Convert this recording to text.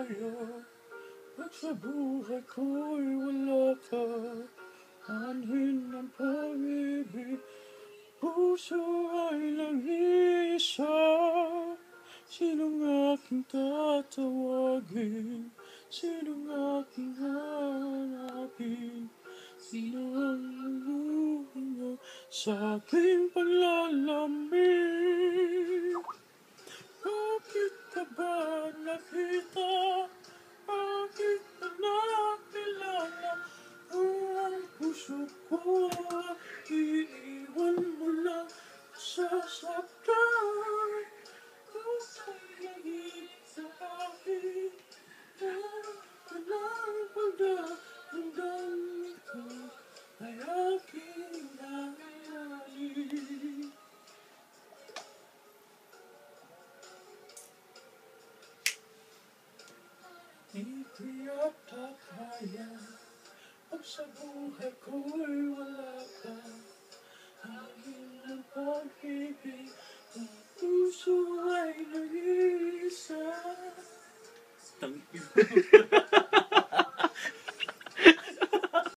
sa'yo. Pag sa buhay ko'y wala ka, anhin ng pag-ibig, puso ay nag-iisa. Sinong aking tatawagin? Sinong aking hahanapin? Sino ang luluhod sa aking paglalamig? Bakit ka ba nakita? Bakit ka nakilala? Ang puso ko iiwan mo lang sasaktan. Kung sa'yo'y sa akin, walang pagdaramdam ko ay aking nangyayarin. Di ko yata kaya pag sa buhay ko'y wala ka, hangin ng pag-ibig, ang puso ay nag-iisa.